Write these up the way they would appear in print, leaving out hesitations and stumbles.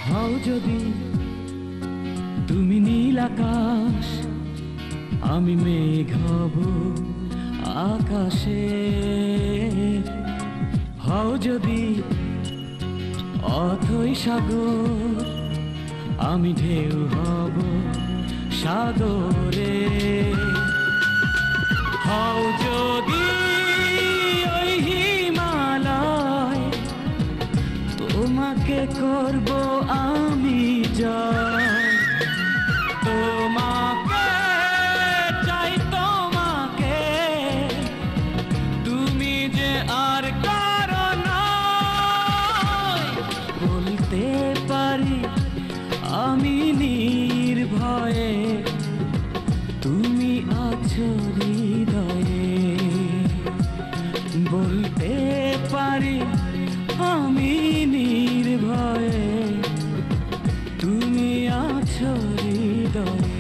হও যদি তুমি নীল আকাশ, আমি মেঘ হব আকাশে। হও যদি অথই সাগর, আমি ঢেউ হব সাগরে। হও যদি ওই হিমালয়, তোমাকে করব আমি জয়। তোমাকে চাই, তোমাকে, তুমি যে আর কারো নয়। বলতে পারি আমি নির্ভয়ে, তুমি আছো হৃদয়ে। বলতে পারি আমি নির্ভয়ে, তুমি আছো হৃদয়ে।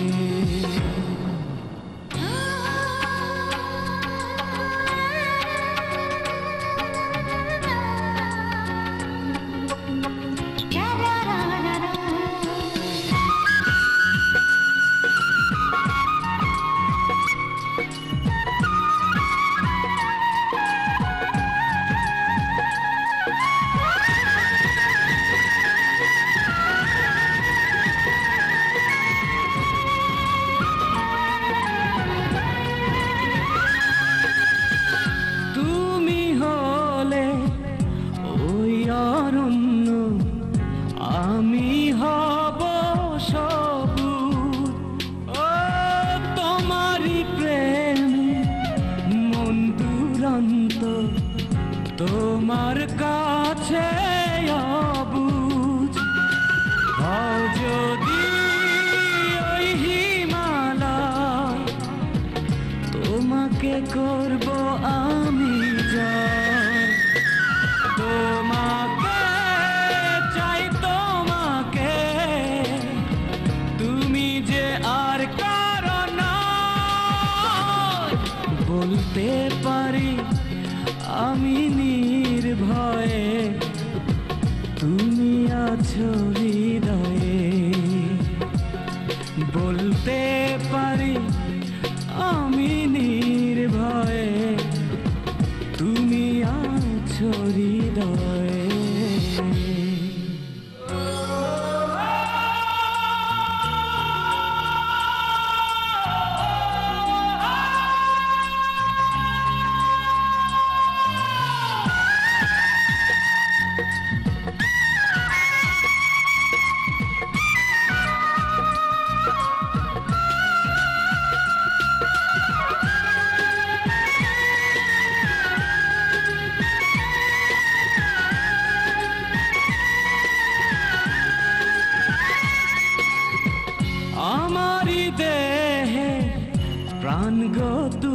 আমি হব সবুজ, ও তোমারই প্রেম মন দুরন্ত, তোমার কাছে অবুঝ। হও যদি ওই হিমালয়, তোমাকে করব আমি জয়। তোমাকে চাই, তোমাকে, তুমি যে আর কারো নয়। বলতে পারি আমি নির্ভয়ে, তুমি আছো হৃদয়ে। বলতে পারি আমি নির্ভয়ে, তুমি আছো হৃদয়ে। আমারি দেহে প্রাণ গো